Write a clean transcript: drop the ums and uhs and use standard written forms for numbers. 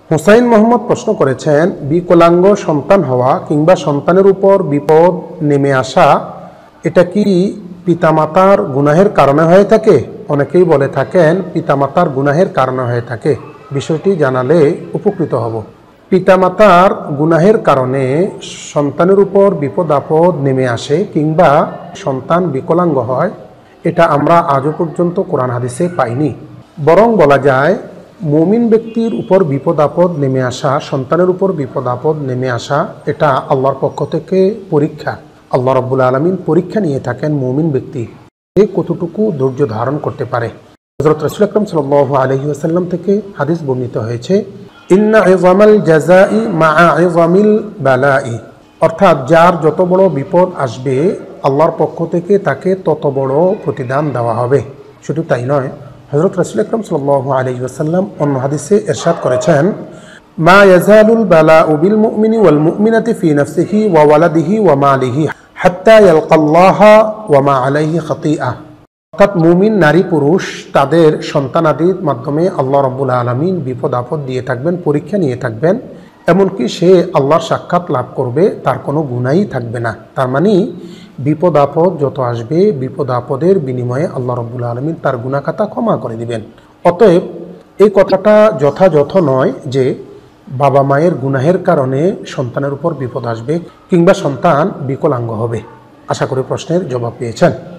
হুসাইন মোহাম্মদ প্রশ্ন করেছেন, বিকলাঙ্গ সন্তান হওয়া কিংবা সন্তানের উপর বিপদ নেমে আসা এটা কি পিতামাতার গুনাহের কারণে হয়ে থাকে? অনেকেই বলে থাকেন পিতামাতার গুনাহের কারণে হয়ে থাকে। বিষয়টি জানালে উপকৃত হব। পিতামাতার গুনাহের কারণে সন্তানের উপর বিপদ আপদ নেমে আসে কিংবা সন্তান বিকলাঙ্গ হয়, এটা আমরা আজও পর্যন্ত কোরআন হাদিসে পাইনি। বরং বলা যায় মুমিন ব্যক্তির উপর বিপদ আপদ নেমে আসা, সন্তানের উপর বিপদ আপদ নেমে আসা, এটা আল্লাহর পক্ষ থেকে পরীক্ষা। আল্লাহ রাব্বুল আলামিন পরীক্ষা নিয়ে থাকেন মুমিন ব্যক্তি কতটুকু ধৈর্য ধারণ করতে পারে। হযরত রাসূল আকরাম সাল্লাল্লাহু আলাইহি ওয়াসাল্লাম থেকে হাদিস বর্ণিত হয়েছে, ইন্না ইযামাল জাযাই মা'a ইযামিল বালাই, অর্থাৎ যার যত বড় বিপদ আসবে আল্লাহর পক্ষ থেকে তাকে তত বড় প্রতিদান দেওয়া হবে। শুধু তাই নয়, হযরত রাসূল আকরাম সাল্লাল্লাহু আলাইহি ওয়াসাল্লাম অন্য হাদিসে ইরশাদ করেছেন, মা ইয়াজালুল বালাউ বিল মুমিনি ওয়াল মুমিনাতি ফি নাফসিহি ওয়া ওয়ালাদিহি ওয়া মালিহি হাত্তা ইয়ালকাল্লাহা ওয়া মা আলাইহি খাতিআ। অর্থাৎ মুমিন নারী পুরুষ তাদের সন্তানাদির মাধ্যমে আল্লাহ রাব্বুল আলামিন বিপদ আপদ দিয়ে থাকবেন, পরীক্ষা নিয়ে থাকবেন, এমনকি সে আল্লাহর সাক্ষাৎ লাভ করবে, তার কোনো গুনাহই থাকবে না। তার মানে বিপদ আপদ যত আসবে, বিপদ আপদের বিনিময়ে আল্লাহ রাব্বুল আলামিন তার গুনাহ খাতা ক্ষমা করে দিবেন। অতএব এই কথাটা যথাযথ নয় যে বাবা মায়ের গুনাহের কারণে সন্তানের উপর বিপদ আসবে কিংবা সন্তান বিকলাঙ্গ হবে। আশা করি প্রশ্নের জবাব পেয়েছেন।